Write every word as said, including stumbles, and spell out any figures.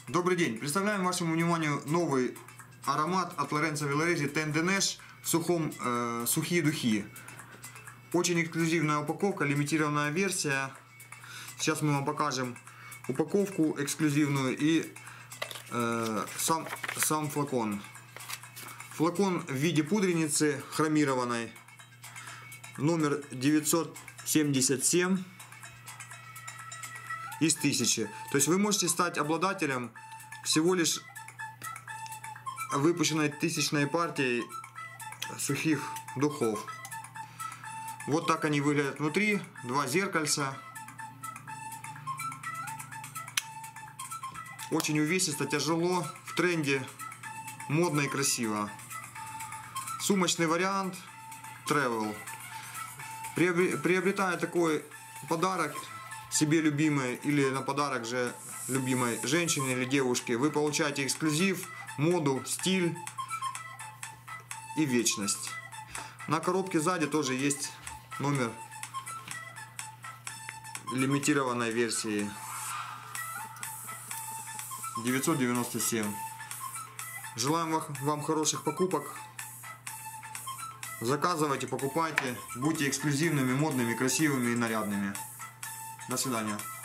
Добрый день! Представляем вашему вниманию новый аромат от Лоренцо Вилларези Tender Neige в сухом, э, сухие духи. Очень эксклюзивная упаковка, лимитированная версия. Сейчас мы вам покажем упаковку эксклюзивную и э, сам, сам флакон. Флакон в виде пудреницы хромированной. Номер девятьсот семьдесят семь из тысячи. То есть вы можете стать обладателем всего лишь выпущенной тысячной партией сухих духов. Вот так они выглядят внутри. Два зеркальца. Очень увесисто, тяжело, в тренде, модно и красиво. Сумочный вариант Travel. Приобретая такой подарок себе любимой или на подарок же любимой женщине или девушке, вы получаете эксклюзив, моду, стиль и вечность. На коробке сзади тоже есть номер лимитированной версии девятьсот девяносто семь. Желаем вам хороших покупок. Заказывайте, покупайте, будьте эксклюзивными, модными, красивыми и нарядными. До свидания.